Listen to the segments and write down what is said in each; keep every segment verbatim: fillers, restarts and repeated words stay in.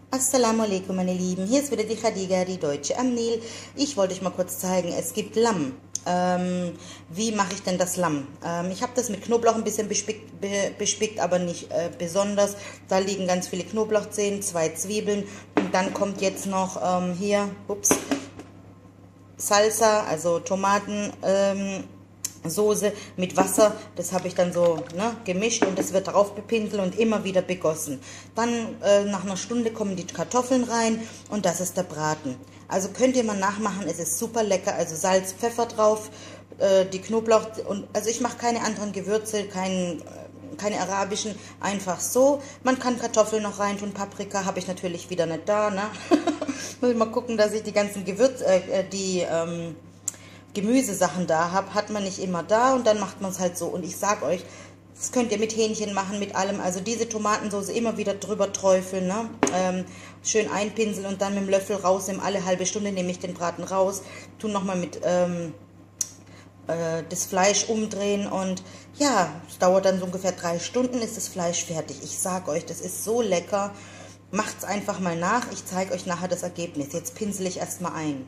Assalamu alaikum, meine Lieben. Hier ist wieder die Khadija, die Deutsche am Nil. Ich wollte euch mal kurz zeigen, es gibt Lamm. Ähm, wie mache ich denn das Lamm? Ähm, ich habe das mit Knoblauch ein bisschen bespickt, be, bespickt aber nicht äh, besonders. Da liegen ganz viele Knoblauchzehen, zwei Zwiebeln und dann kommt jetzt noch ähm, hier, ups, Salsa, also Tomaten. Ähm, Soße mit Wasser, das habe ich dann so ne, gemischt und das wird darauf bepinselt und immer wieder begossen. Dann äh, nach einer Stunde kommen die Kartoffeln rein und das ist der Braten. Also könnt ihr mal nachmachen, es ist super lecker, also Salz, Pfeffer drauf, äh, die Knoblauch und also ich mache keine anderen Gewürze, kein, keine arabischen, einfach so. Man kann Kartoffeln noch rein tun, Paprika habe ich natürlich wieder nicht da, ne? Muss ich mal gucken, dass ich die ganzen Gewürze, äh, die ähm, Gemüsesachen da habe, hat man nicht immer da und dann macht man es halt so. Und ich sag euch, das könnt ihr mit Hähnchen machen, mit allem. Also diese Tomatensauce immer wieder drüber träufeln, ne? ähm, schön einpinseln und dann mit dem Löffel rausnehmen. Alle halbe Stunde nehme ich den Braten raus, tun nochmal mit ähm, äh, das Fleisch umdrehen und ja, es dauert dann so ungefähr drei Stunden, ist das Fleisch fertig. Ich sag euch, das ist so lecker. Macht's einfach mal nach. Ich zeige euch nachher das Ergebnis. Jetzt pinsel ich erstmal ein.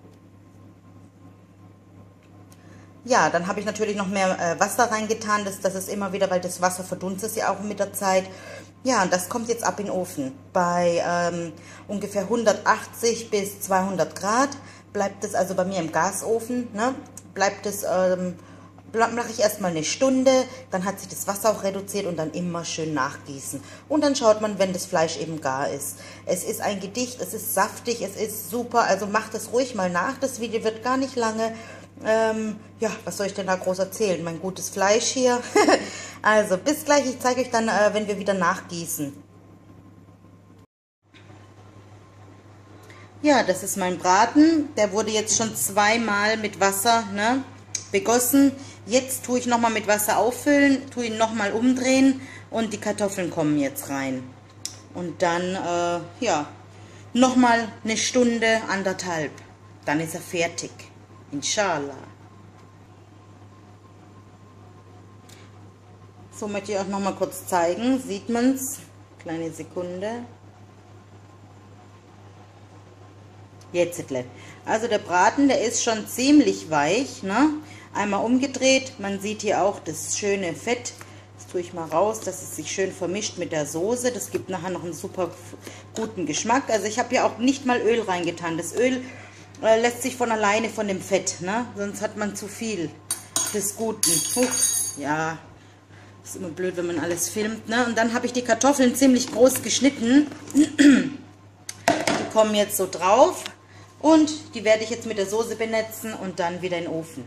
Ja, dann habe ich natürlich noch mehr äh, Wasser reingetan, das, das ist immer wieder, weil das Wasser verdunstet ja auch mit der Zeit. Ja, und das kommt jetzt ab in den Ofen. Bei ähm, ungefähr hundertachtzig bis zweihundert Grad bleibt es, also bei mir im Gasofen, ne, bleibt es, ähm, mache ich erstmal eine Stunde, dann hat sich das Wasser auch reduziert und dann immer schön nachgießen. Und dann schaut man, wenn das Fleisch eben gar ist. Es ist ein Gedicht, es ist saftig, es ist super, also macht es ruhig mal nach, das Video wird gar nicht lange. Ähm, ja, was soll ich denn da groß erzählen? Mein gutes Fleisch hier. Also, bis gleich. Ich zeige euch dann, äh, wenn wir wieder nachgießen. Ja, das ist mein Braten. Der wurde jetzt schon zweimal mit Wasser ne, begossen. Jetzt tue ich nochmal mit Wasser auffüllen, tue ihn nochmal umdrehen und die Kartoffeln kommen jetzt rein. Und dann, äh, ja, nochmal eine Stunde, anderthalb. Dann ist er fertig. Inshallah. So möchte ich auch noch mal kurz zeigen. Sieht man es? Kleine Sekunde. Jetzt. Also der Braten, der ist schon ziemlich weich. Ne? Einmal umgedreht. Man sieht hier auch das schöne Fett. Das tue ich mal raus, dass es sich schön vermischt mit der Soße. Das gibt nachher noch einen super guten Geschmack. Also ich habe hier auch nicht mal Öl reingetan. Das Öl lässt sich von alleine von dem Fett, ne? Sonst hat man zu viel des Guten. Huch, ja, ist immer blöd, wenn man alles filmt, ne? Und dann habe ich die Kartoffeln ziemlich groß geschnitten. Die kommen jetzt so drauf und die werde ich jetzt mit der Soße benetzen und dann wieder in den Ofen.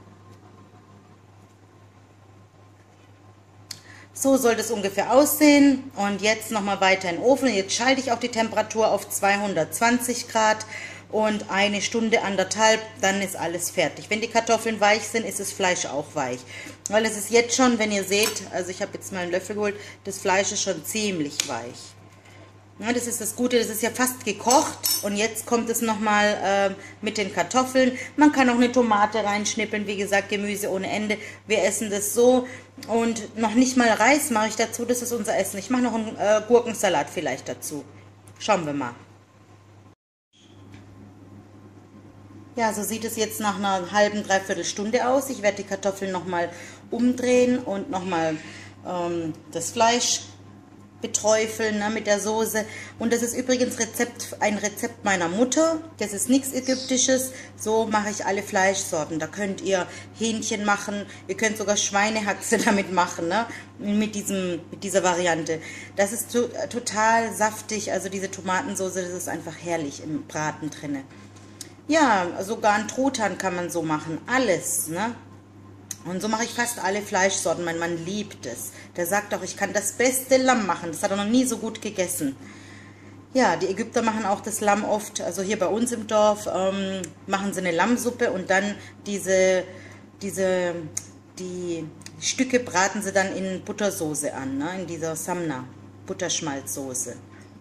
So soll das ungefähr aussehen und jetzt nochmal weiter in den Ofen. Jetzt schalte ich auch die Temperatur auf zweihundertzwanzig Grad. Und eine Stunde, anderthalb, dann ist alles fertig. Wenn die Kartoffeln weich sind, ist das Fleisch auch weich. Weil es ist jetzt schon, wenn ihr seht, also ich habe jetzt mal einen Löffel geholt, das Fleisch ist schon ziemlich weich. Ja, das ist das Gute, das ist ja fast gekocht. Und jetzt kommt es nochmal äh, mit den Kartoffeln. Man kann auch eine Tomate reinschnippeln, wie gesagt, Gemüse ohne Ende. Wir essen das so. Und noch nicht mal Reis mache ich dazu, das ist unser Essen. Ich mache noch einen äh, Gurkensalat vielleicht dazu. Schauen wir mal. Ja, so sieht es jetzt nach einer halben, dreiviertel Stunde aus. Ich werde die Kartoffeln nochmal umdrehen und nochmal ähm, das Fleisch beträufeln ne, mit der Soße. Und das ist übrigens Rezept, ein Rezept meiner Mutter. Das ist nichts Ägyptisches. So mache ich alle Fleischsorten. Da könnt ihr Hähnchen machen. Ihr könnt sogar Schweinehaxe damit machen, ne? Mit, diesem, mit dieser Variante. Das ist to total saftig. Also diese Tomatensauce, das ist einfach herrlich im Braten drinne. Ja, sogar einen Truthahn kann man so machen. Alles, ne? Und so mache ich fast alle Fleischsorten. Mein Mann liebt es. Der sagt auch, ich kann das beste Lamm machen. Das hat er noch nie so gut gegessen. Ja, die Ägypter machen auch das Lamm oft. Also hier bei uns im Dorf ähm, machen sie eine Lammsuppe und dann diese, diese, die Stücke braten sie dann in Buttersoße an, ne? In dieser Samna, Butterschmalzsoße.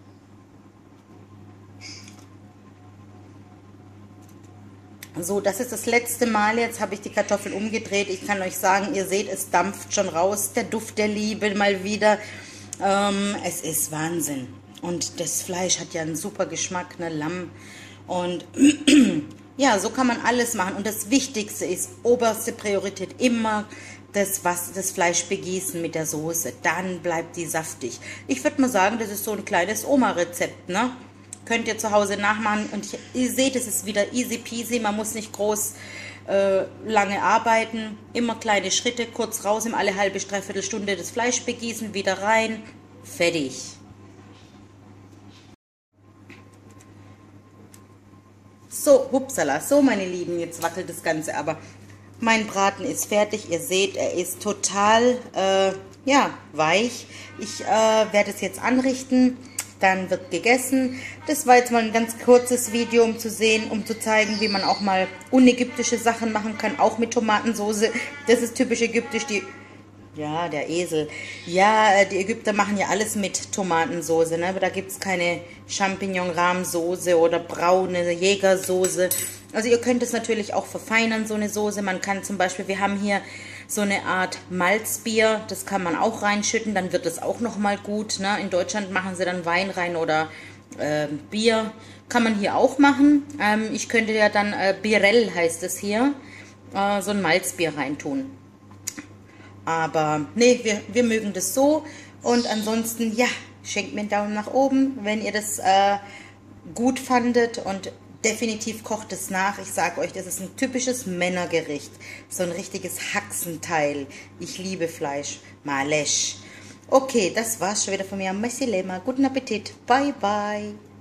So, das ist das letzte Mal. Jetzt habe ich die Kartoffeln umgedreht. Ich kann euch sagen, ihr seht, es dampft schon raus. Der Duft der Liebe mal wieder. Ähm, es ist Wahnsinn. Und das Fleisch hat ja einen super Geschmack, ne, Lamm. Und ja, so kann man alles machen. Und das Wichtigste ist, oberste Priorität immer das, was, das Fleisch begießen mit der Soße. Dann bleibt die saftig. Ich würde mal sagen, das ist so ein kleines Oma-Rezept, ne? Könnt ihr zu Hause nachmachen. Und ich, ihr seht, es ist wieder easy peasy. Man muss nicht groß äh, lange arbeiten. Immer kleine Schritte, kurz raus, im alle halbe, dreiviertel Stunde das Fleisch begießen, wieder rein. Fertig. So, hupsala, so meine Lieben, jetzt wackelt das Ganze, aber mein Braten ist fertig. Ihr seht, er ist total, äh, ja, weich. Ich äh, werde es jetzt anrichten, dann wird gegessen. Das war jetzt mal ein ganz kurzes Video, um zu sehen, um zu zeigen, wie man auch mal unägyptische Sachen machen kann, auch mit Tomatensauce. Das ist typisch ägyptisch, die... Ja, der Esel. Ja, die Ägypter machen ja alles mit Tomatensauce, ne? Aber da gibt es keine Champignon-Rahmsoße oder braune Jägersoße. Also ihr könnt es natürlich auch verfeinern, so eine Soße. Man kann zum Beispiel, wir haben hier so eine Art Malzbier, das kann man auch reinschütten, dann wird es auch nochmal gut, ne? In Deutschland machen sie dann Wein rein oder äh, Bier. Kann man hier auch machen. Ähm, ich könnte ja dann, äh, Birell heißt es hier, äh, so ein Malzbier reintun. Aber nee, wir, wir mögen das so. Und ansonsten, ja, schenkt mir einen Daumen nach oben, wenn ihr das äh, gut fandet. Und definitiv kocht es nach. Ich sage euch, das ist ein typisches Männergericht. So ein richtiges Haxenteil. Ich liebe Fleisch. Malesch. Okay, das war's schon wieder von mir. Messi Lema. Guten Appetit. Bye, bye.